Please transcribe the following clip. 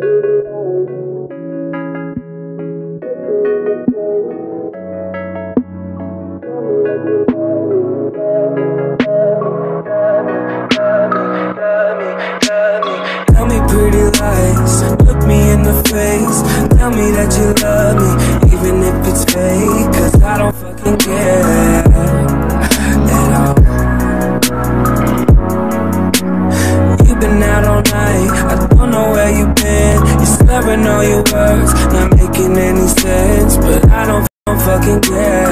Tell me pretty lies, look me in the face. Tell me that you love me, even if it's fake. Cause I don't fucking care at all. You've been out all night, I don't know where you've been. You're slurring all your words, not making any sense. But I don't fucking care.